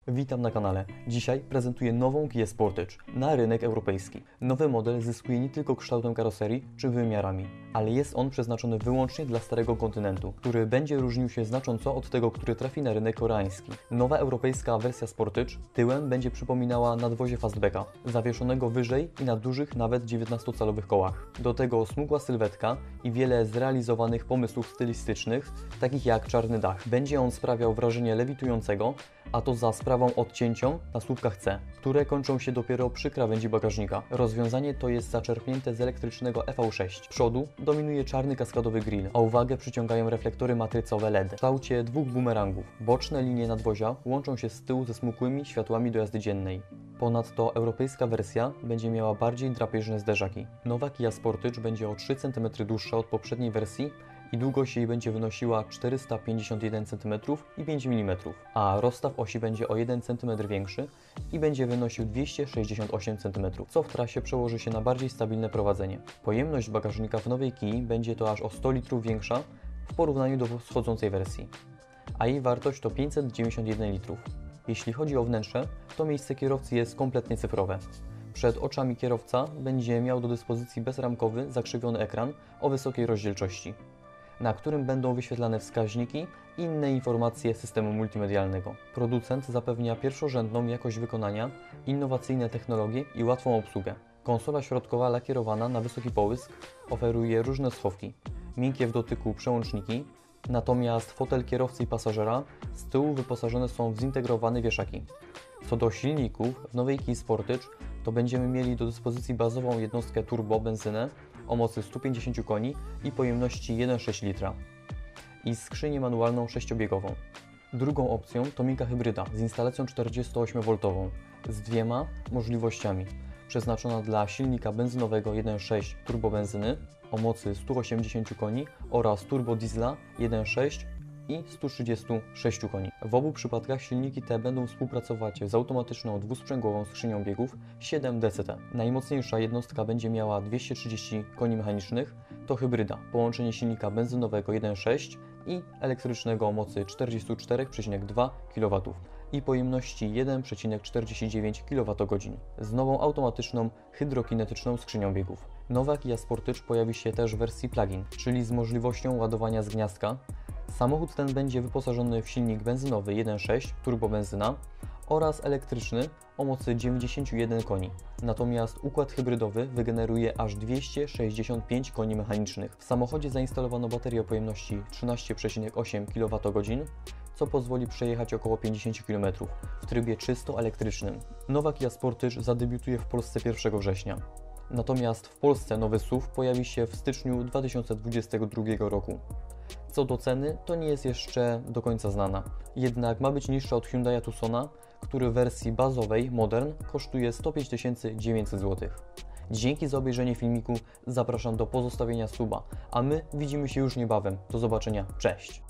Witam na kanale. Dzisiaj prezentuję nową Kia Sportage na rynek europejski. Nowy model zyskuje nie tylko kształtem karoserii czy wymiarami, ale jest on przeznaczony wyłącznie dla starego kontynentu, który będzie różnił się znacząco od tego, który trafi na rynek koreański. Nowa europejska wersja Sportage tyłem będzie przypominała nadwozie fastbacka, zawieszonego wyżej i na dużych, nawet 19-calowych kołach. Do tego smukła sylwetka i wiele zrealizowanych pomysłów stylistycznych, takich jak czarny dach. Będzie on sprawiał wrażenie lewitującego, a to za sprawą odcięcia na słupkach C, które kończą się dopiero przy krawędzi bagażnika. Rozwiązanie to jest zaczerpnięte z elektrycznego EV6. Z przodu dominuje czarny kaskadowy grill, a uwagę przyciągają reflektory matrycowe LED w kształcie dwóch bumerangów. Boczne linie nadwozia łączą się z tyłu ze smukłymi światłami do jazdy dziennej. Ponadto europejska wersja będzie miała bardziej drapieżne zderzaki. Nowa Kia Sportage będzie o 3 cm dłuższa od poprzedniej wersji i długość jej będzie wynosiła 451 cm i 5 mm, a rozstaw osi będzie o 1 cm większy i będzie wynosił 268 cm, co w trasie przełoży się na bardziej stabilne prowadzenie. Pojemność bagażnika w nowej Kii będzie to aż o 100 litrów większa w porównaniu do wschodzącej wersji, a jej wartość to 591 litrów. Jeśli chodzi o wnętrze, to miejsce kierowcy jest kompletnie cyfrowe. Przed oczami kierowca będzie miał do dyspozycji bezramkowy, zakrzywiony ekran o wysokiej rozdzielczości, na którym będą wyświetlane wskaźniki i inne informacje systemu multimedialnego. Producent zapewnia pierwszorzędną jakość wykonania, innowacyjne technologie i łatwą obsługę. Konsola środkowa lakierowana na wysoki połysk oferuje różne schowki, miękkie w dotyku przełączniki, natomiast fotel kierowcy i pasażera z tyłu wyposażone są w zintegrowane wieszaki. Co do silników, w nowej Kii Sportage to będziemy mieli do dyspozycji bazową jednostkę turbo benzynę o mocy 150 koni i pojemności 1,6 litra i skrzynię manualną 6-biegową. Drugą opcją to miękka hybryda z instalacją 48V z dwiema możliwościami, przeznaczona dla silnika benzynowego 1.6 turbobenzyny o mocy 180 koni oraz turbo diesla 1.6 i 136 koni. W obu przypadkach silniki te będą współpracować z automatyczną dwusprzęgłową skrzynią biegów 7 DCT. Najmocniejsza jednostka będzie miała 230 koni mechanicznych, to hybryda, połączenie silnika benzynowego 1.6 i elektrycznego o mocy 44,2 kW i pojemności 1,49 kWh z nową automatyczną hydrokinetyczną skrzynią biegów. Nowa Kia Sportage pojawi się też w wersji plug-in, czyli z możliwością ładowania z gniazdka. Samochód ten będzie wyposażony w silnik benzynowy 1.6 turbobenzyna oraz elektryczny o mocy 91 koni. Natomiast układ hybrydowy wygeneruje aż 265 koni mechanicznych. W samochodzie zainstalowano baterię o pojemności 13,8 kWh, co pozwoli przejechać około 50 km w trybie czysto elektrycznym. Nowa Kia Sportage zadebiutuje w Polsce 1 września. Natomiast w Polsce nowy SUV pojawi się w styczniu 2022 roku. Co do ceny, to nie jest jeszcze do końca znana. Jednak ma być niższa od Hyundai Tucsona, który w wersji bazowej Modern kosztuje 105 900 zł. Dzięki za obejrzenie filmiku, zapraszam do pozostawienia suba, a my widzimy się już niebawem. Do zobaczenia, cześć!